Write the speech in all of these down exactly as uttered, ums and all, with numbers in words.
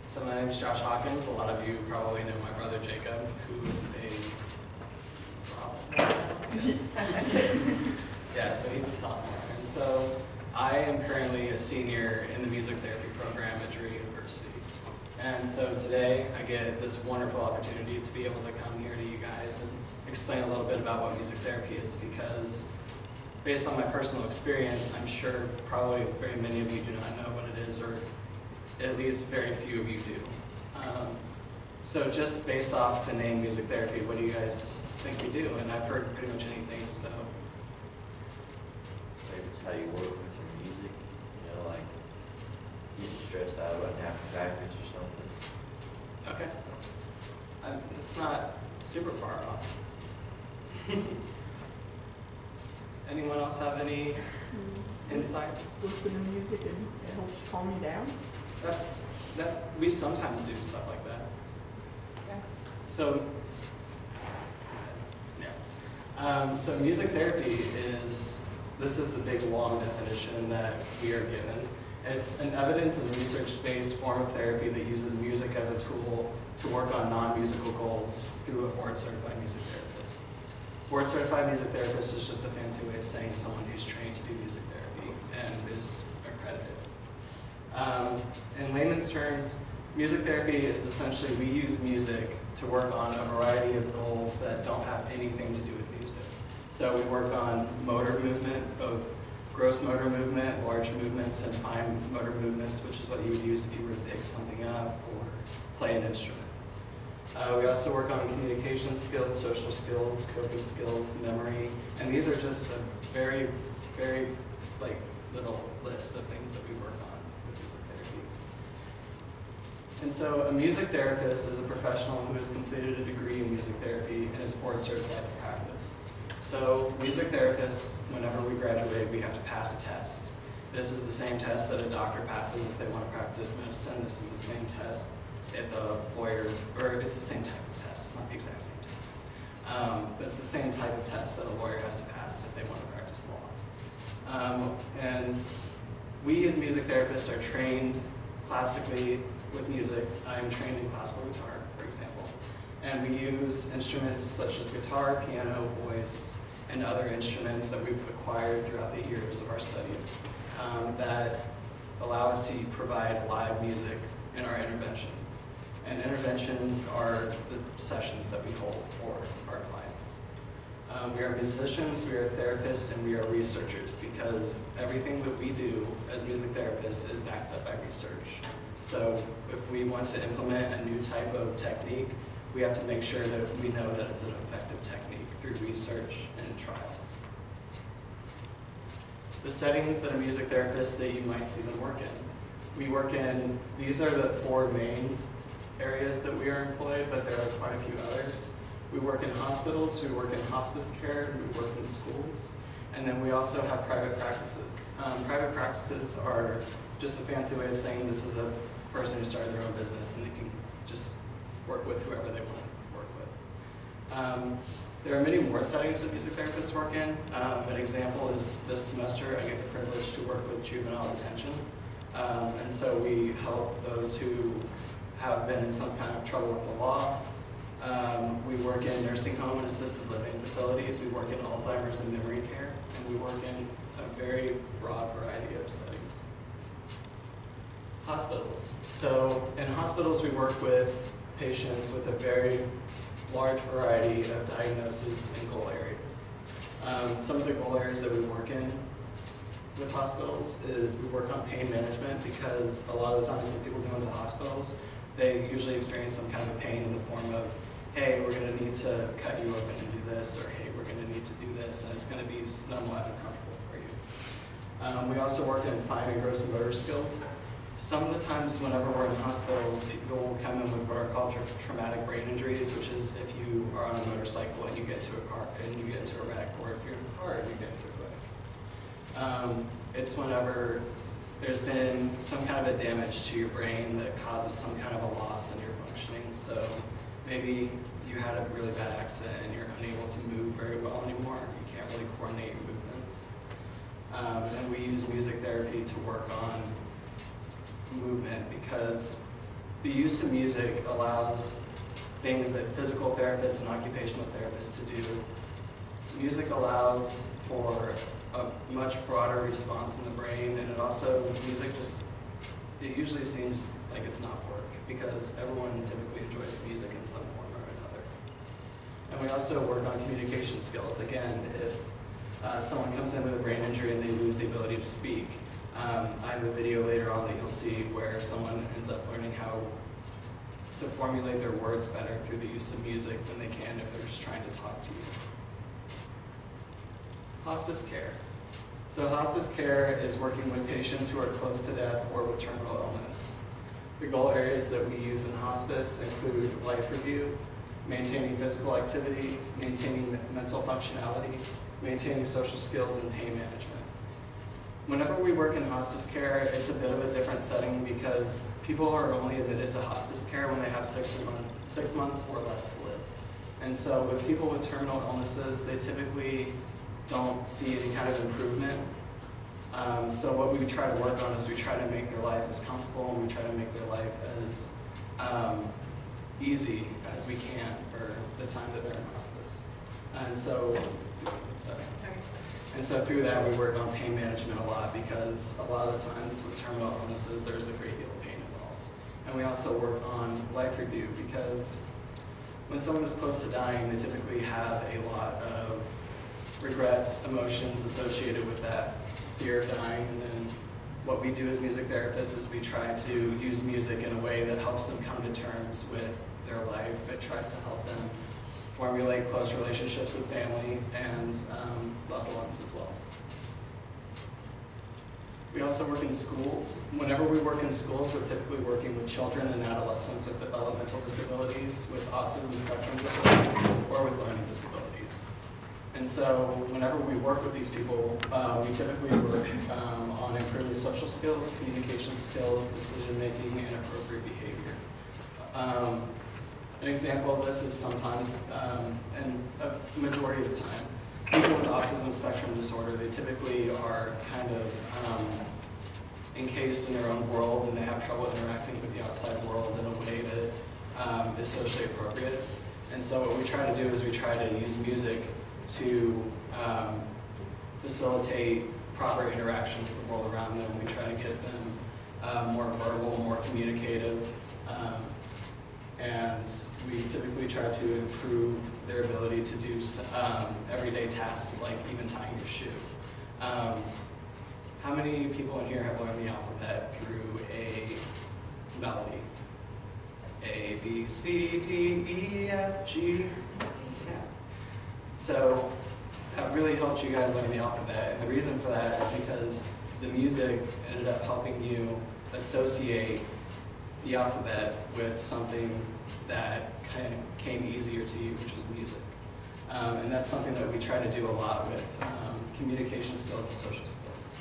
So my name is Josh Hawkins. A lot of you probably know my brother Jacob, who is a sophomore. Yes. Yeah, so he's a sophomore. And so I am currently a senior in the music therapy program at Drury University. And so today I get this wonderful opportunity to be able to come here to you guys and explain a little bit about what music therapy is, because based on my personal experience, I'm sure probably very many of you do not know what it is, or at least very few of you do. Um, so just based off the name music therapy, what do you guys think we do? And I've heard pretty much anything, so. Maybe it's how you work with your music, you know, like getting stressed out about after practice or something. Okay. Um, it's not super far off. Anyone else have any insights? Listen to music and it helps calm you down. That's, that, we sometimes do stuff like that. Yeah. So, yeah. Um, so music therapy is, this is the big long definition that we are given. It's an evidence and research-based form of therapy that uses music as a tool to work on non-musical goals through a board-certified music therapist. Board-certified music therapist is just a fancy way of saying someone who's trained to do music therapy and is accredited. Um, in layman's terms, music therapy is essentially we use music to work on a variety of goals that don't have anything to do with music. So we work on motor movement, both gross motor movement, large movements, and fine motor movements, which is what you would use if you were to pick something up or play an instrument. Uh, we also work on communication skills, social skills, coping skills, memory, and these are just a very, very like little list of things that we work on with music therapy. And so a music therapist is a professional who has completed a degree in music therapy and is board certified to practice. So music therapists, whenever we graduate, we have to pass a test. This is the same test that a doctor passes if they want to practice medicine. This is the same test if a lawyer, or it's the same type of test, it's not the exact same test. Um, but it's the same type of test that a lawyer has to pass if they want to practice law. Um, and we as music therapists are trained classically with music. I'm trained in classical guitar, for example. And we use instruments such as guitar, piano, voice, and other instruments that we've acquired throughout the years of our studies um, that allow us to provide live music in our interventions. And interventions are the sessions that we hold for our clients. Um, we are musicians, we are therapists, and we are researchers, because everything that we do as music therapists is backed up by research. So if we want to implement a new type of technique, we have to make sure that we know that it's an effective technique through research and trials. The settings that a music therapist that you might see them work in. We work in, these are the four main areas that we are employed, but there are quite a few others. We work in hospitals, we work in hospice care, we work in schools, and then we also have private practices. Um, private practices are just a fancy way of saying this is a person who started their own business and they can just work with whoever they want to work with. Um, there are many more settings that music therapists work in. Um, an example is this semester I get the privilege to work with juvenile detention. Um, and so we help those who have been in some kind of trouble with the law. Um, we work in nursing home and assisted living facilities. We work in Alzheimer's and memory care. And we work in a very broad variety of settings. Hospitals. So in hospitals we work with patients with a very large variety of diagnoses and goal areas. Um, some of the goal areas that we work in with hospitals is we work on pain management, because a lot of the times when people go into the hospitals, they usually experience some kind of pain in the form of, hey, we're going to need to cut you open and do this, or hey, we're going to need to do this, and it's going to be somewhat uncomfortable for you. Um, we also work in fine and gross motor skills. Some of the times whenever we're in hospitals, people will come in with what are called tra traumatic brain injuries, which is if you are on a motorcycle and you get into a car and you get into a wreck, or if you're in a car and you get into a wreck. Um, it's whenever there's been some kind of a damage to your brain that causes some kind of a loss in your functioning. So maybe you had a really bad accident and you're unable to move very well anymore. You can't really coordinate your movements. Um, and we use music therapy to work on movement, because the use of music allows things that physical therapists and occupational therapists to do. Music allows for a much broader response in the brain, and it also, music just, it usually seems like it's not work, because everyone typically enjoys music in some form or another. And we also work on communication skills. Again, if uh, someone comes in with a brain injury and they lose the ability to speak, um, I have a video later on that you'll see where someone ends up learning how to formulate their words better through the use of music than they can if they're just trying to talk to you. Hospice care. So hospice care is working with patients who are close to death or with terminal illness. The goal areas that we use in hospice include life review, maintaining physical activity, maintaining mental functionality, maintaining social skills, and pain management. Whenever we work in hospice care, it's a bit of a different setting because people are only admitted to hospice care when they have six, or month, six months or less to live. And so with people with terminal illnesses, they typically don't see any kind of improvement. Um, so what we try to work on is we try to make their life as comfortable and we try to make their life as um, easy as we can for the time that they're in hospice. And so, sorry. And so through that we work on pain management a lot because a lot of the times with terminal illnesses there's a great deal of pain involved. And we also work on life review because when someone is close to dying, they typically have a lot of regrets, emotions associated with that fear of dying. And then what we do as music therapists is we try to use music in a way that helps them come to terms with their life. It tries to help them formulate close relationships with family and um, loved ones as well. We also work in schools. Whenever we work in schools, we're typically working with children and adolescents with developmental disabilities, with autism spectrum disorder, or with learning disabilities. And so whenever we work with these people, uh, we typically work um, on improving social skills, communication skills, decision-making, and appropriate behavior. Um, an example of this is sometimes, um, and a majority of the time, people with autism spectrum disorder, they typically are kind of um, encased in their own world and they have trouble interacting with the outside world in a way that um, is socially appropriate. And so what we try to do is we try to use music to um, facilitate proper interaction with the world around them. We try to get them uh, more verbal, more communicative, um, and we typically try to improve their ability to do um, everyday tasks like even tying your shoe. Um, how many people in here have learned the alphabet through a melody? A, B, C, D, E, F, G, yeah. So that really helped you guys learn the alphabet, and the reason for that is because the music ended up helping you associate the alphabet with something that kind of came easier to you, which was music. Um, and that's something that we try to do a lot with um, communication skills and social skills.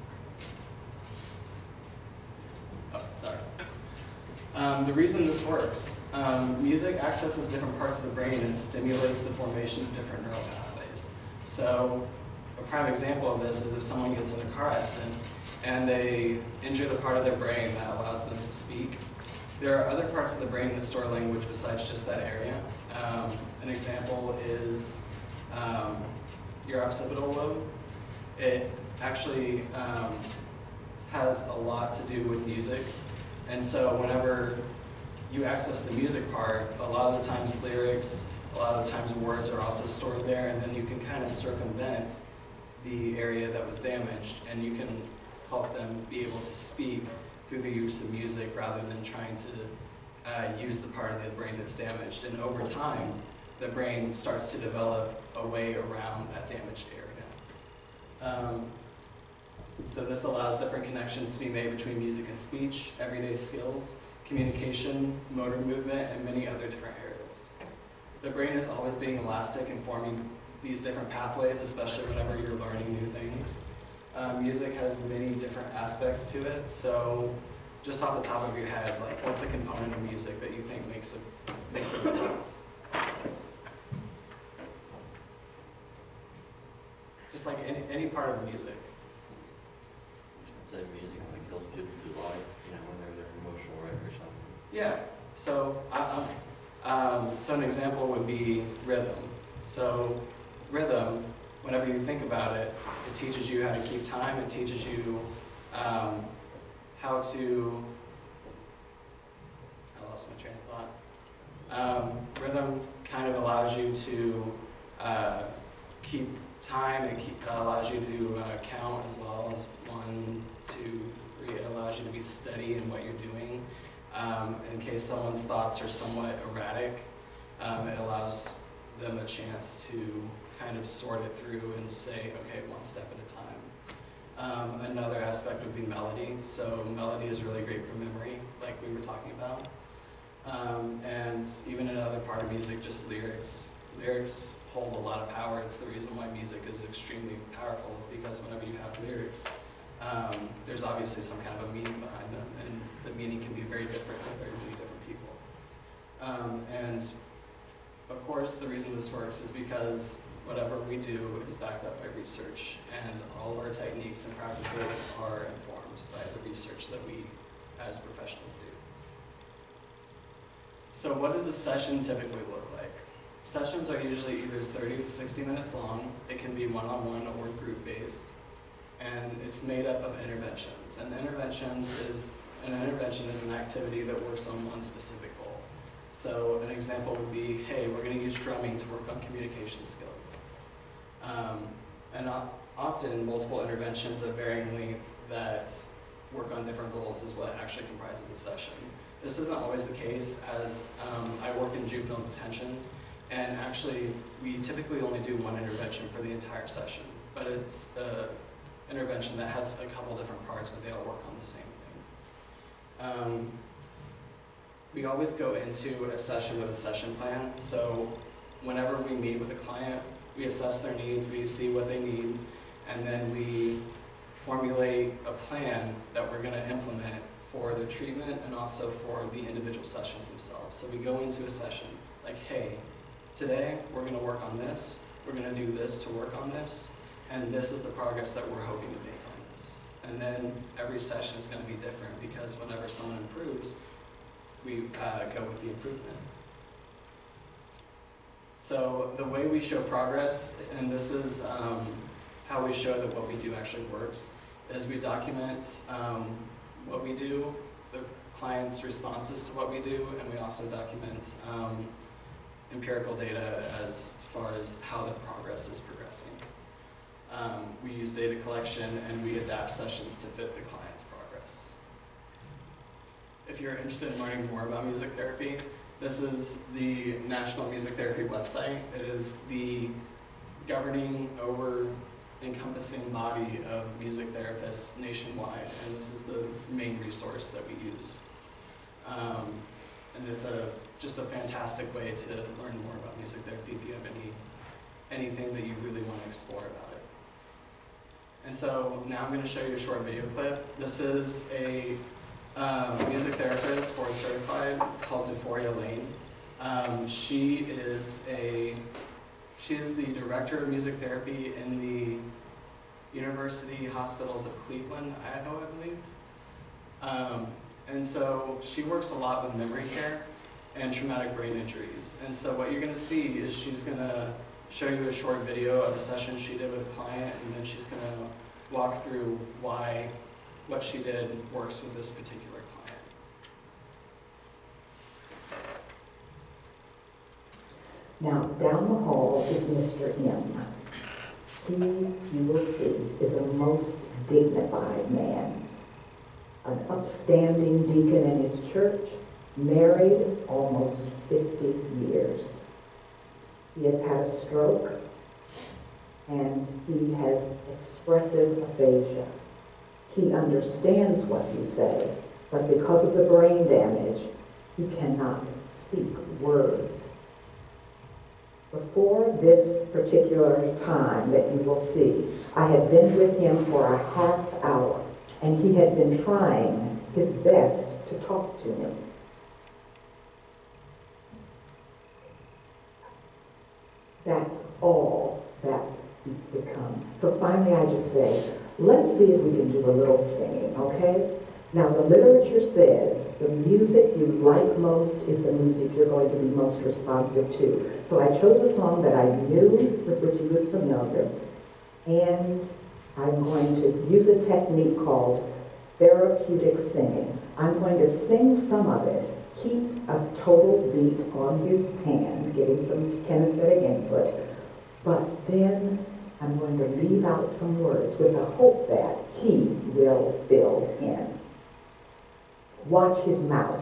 Oh, sorry. Um, the reason this works, um, music accesses different parts of the brain and stimulates the formation of different neural pathways. So a prime example of this is if someone gets in a car accident and they injure the part of their brain that allows them to speak. There are other parts of the brain that store language besides just that area. Um, an example is um, your occipital lobe. It actually um, has a lot to do with music. And so whenever you access the music part, a lot of the times lyrics, a lot of the times words are also stored there, and then you can kind of circumvent the area that was damaged, and you can help them be able to speak through the use of music rather than trying to uh, use the part of the brain that's damaged. And over time, the brain starts to develop a way around that damaged area. Um, so this allows different connections to be made between music and speech, everyday skills, communication, motor movement, and many other different areas. The brain is always being elastic and forming these different pathways, especially whenever you're learning new things. Um, music has many different aspects to it, so just off the top of your head, like what's a component of music that you think makes a, makes a difference? Just like any, any part of music. I'd say music like helps people through life, you know, when they're their emotional wreck or something. Yeah, so, I, um, so an example would be rhythm. So rhythm, whenever you think about it, it teaches you how to keep time, it teaches you um, how to, I lost my train of thought. Um, rhythm kind of allows you to uh, keep time, it keep, uh, allows you to uh, count as well as one, two, three. It allows you to be steady in what you're doing. Um, in case someone's thoughts are somewhat erratic, um, it allows them a chance to kind of sort it through and say, okay, one step at a time. Um, another aspect would be melody. So melody is really great for memory, like we were talking about. Um, and even another part of music, just lyrics. Lyrics hold a lot of power. It's the reason why music is extremely powerful, is because whenever you have lyrics, um, there's obviously some kind of a meaning behind them, and the meaning can be very different to very many different people. Um, and of course, the reason this works is because whatever we do is backed up by research, and all of our techniques and practices are informed by the research that we as professionals do. So what does a session typically look like? Sessions are usually either thirty to sixty minutes long. It can be one-on-one or group-based, and it's made up of interventions. And interventions is, an intervention is an activity that works on one specific goal. So an example would be, hey, we're going to use drumming to work on communication skills. Um, and often multiple interventions of varying length that work on different goals is what actually comprises a session. This isn't always the case, as um, I work in juvenile detention, and actually we typically only do one intervention for the entire session, but it's an intervention that has a couple different parts, but they all work on the same thing. Um, we always go into a session with a session plan, so whenever we meet with a client, we assess their needs, we see what they need, and then we formulate a plan that we're going to implement for their treatment and also for the individual sessions themselves. So we go into a session like, hey, today we're going to work on this, we're going to do this to work on this, and this is the progress that we're hoping to make on this. And then every session is going to be different, because whenever someone improves, we uh, go with the improvement. So the way we show progress, and this is um, how we show that what we do actually works, is we document um, what we do, the client's responses to what we do, and we also document um, empirical data as far as how the progress is progressing. Um, we use data collection, and we adapt sessions to fit the client's progress. If you're interested in learning more about music therapy, this is the National Music Therapy website. It is the governing, over encompassing body of music therapists nationwide, and this is the main resource that we use. Um, and it's a just a fantastic way to learn more about music therapy if you have any anything that you really want to explore about it. And so now I'm going to show you a short video clip. This is a um, music therapist, board certified, called DeForia Lane. Um, she is a She is the director of music therapy in the University Hospitals of Cleveland, Idaho, I believe. Um, and so she works a lot with memory care and traumatic brain injuries. And so what you're going to see is she's going to show you a short video of a session she did with a client, and then she's going to walk through why what she did works with this particular client. Now, down the hall is Mister M. He, you will see, is a most dignified man, an upstanding deacon in his church, married almost fifty years. He has had a stroke, and he has expressive aphasia. He understands what you say, but because of the brain damage, he cannot speak words. Before this particular time that you will see, I had been with him for a half hour, and he had been trying his best to talk to me. That's all that would come. So finally I just say, let's see if we can do a little singing, okay? Now, the literature says the music you like most is the music you're going to be most responsive to. So I chose a song that I knew, with which he was familiar, and I'm going to use a technique called therapeutic singing. I'm going to sing some of it, keep a total beat on his hand, give him some kinesthetic input, but then I'm going to leave out some words with the hope that he will fill in. Watch his mouth.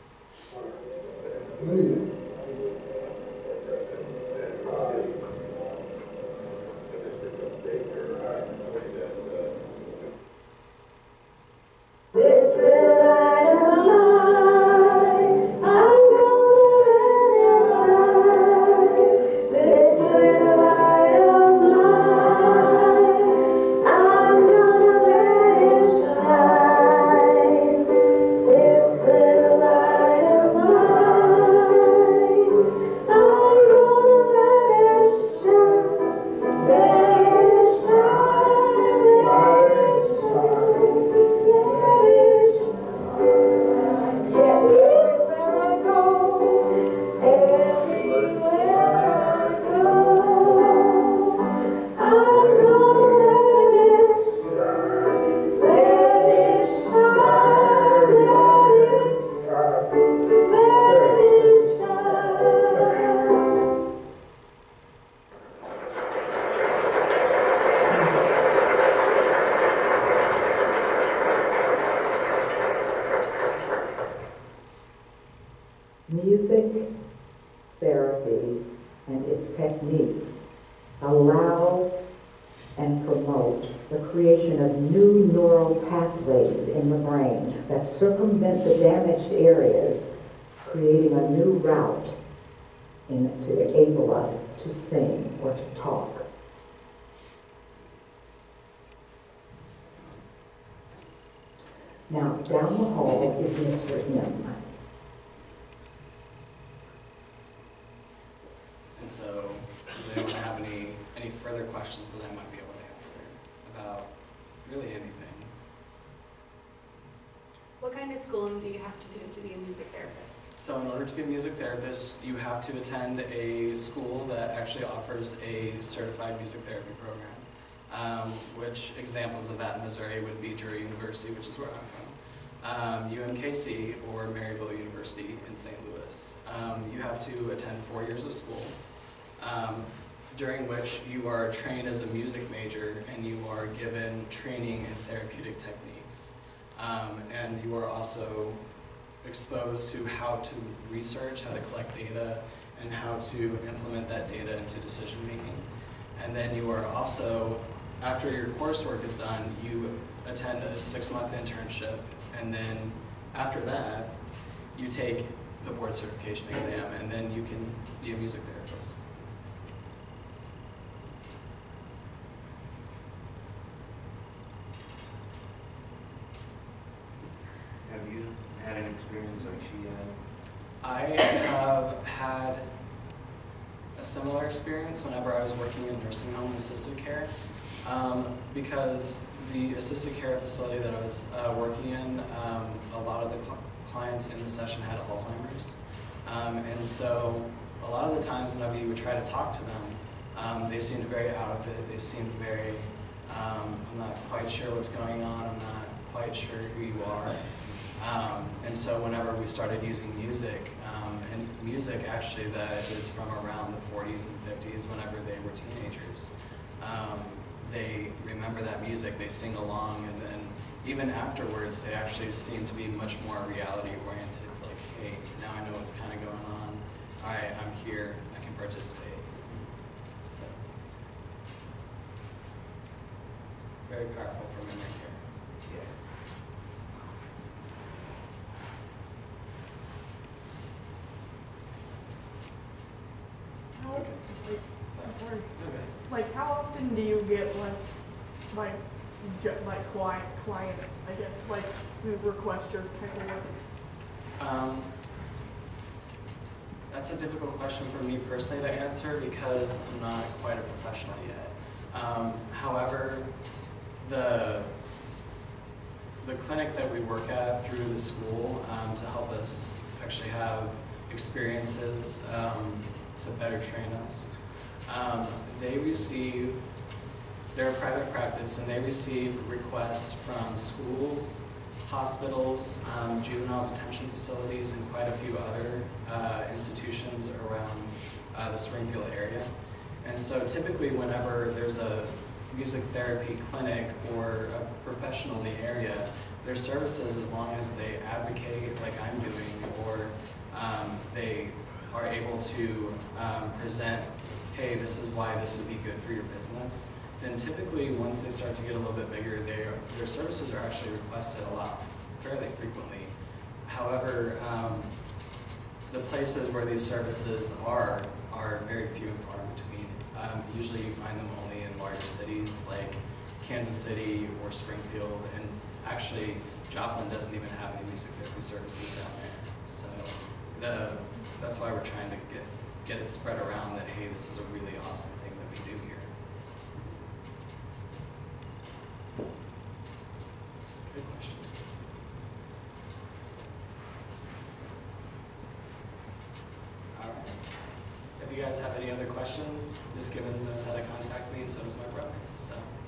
This little light of mine, I'm gonna shine. This little light of mine, I'm gonna let it shine. This little light of mine, I'm gonna let it shine. Let it shine, let it shine. Yes, everywhere I go, everywhere I go, I'm gonna let it shine, let it shine, let it shine. Music therapy and its techniques allow and promote the creation of new neural pathways in the brain that circumvent the damaged areas, creating a new route in, to enable us to sing or to talk. Now, down the hall is Mister M. And so, does anyone have any, any further questions that I might be able to answer about really anything? What kind of schooling do you have to do to be a music therapist? So in order to be a music therapist, you have to attend a school that actually offers a certified music therapy program, um, which examples of that in Missouri would be Drury University, which is where I'm from, um, U M K C, or Maryville University in Saint Louis. Um, you have to attend four years of school, um, during which you are trained as a music major and you are given training in therapeutic techniques. Um, and you are also exposed to how to research, how to collect data, and how to implement that data into decision making. And then you are also, after your coursework is done, you attend a six-month internship, and then after that, you take the board certification exam, and then you can be a music therapist. Have you had an experience like she had? I have had a similar experience whenever I was working in nursing home and assisted care, um, because the assisted care facility that I was uh, working in, um, a lot of the cl clients in the session had Alzheimer's. Um, and so a lot of the times whenever you would try to talk to them, um, they seemed very out of it. They seemed very, um, I'm not quite sure what's going on, I'm not quite sure who you are. Um, and so whenever we started using music, um, and music actually that is from around the forties and fifties, whenever they were teenagers, um, they remember that music, they sing along, and then even afterwards they actually seem to be much more reality oriented. It's like, hey, now I know what's kind of going on, all right, I'm here, I can participate. So, very powerful for memory care. Yeah. How, Okay. like, I'm sorry. Okay. Like, how often do you get like, like, ju like client clients? I guess like who request your type of work. Um, that's a difficult question for me personally to answer because I'm not quite a professional yet. Um, however, the the clinic that we work at through the school um, to help us actually have experiences um, to better train us. Um, they receive, they're a private practice, and they receive requests from schools, hospitals, um, juvenile detention facilities, and quite a few other uh, institutions around uh, the Springfield area. And so typically whenever there's a music therapy clinic or a professional in the area, their services, as long as they advocate like I'm doing, or um, they are able to um, present, hey, this is why this would be good for your business, then typically once they start to get a little bit bigger, their their services are actually requested a lot, fairly frequently. However, um, the places where these services are are very few and far between. Um, usually you find them only in larger cities like Kansas City or Springfield, and actually Joplin doesn't even have any music therapy services down there. So the, that's why we're trying to get, get it spread around that, hey, this is a really awesome thing that we do here. Good question. All right. If you guys have any other questions, Miz Gibbons knows how to contact me, and so does my brother. So.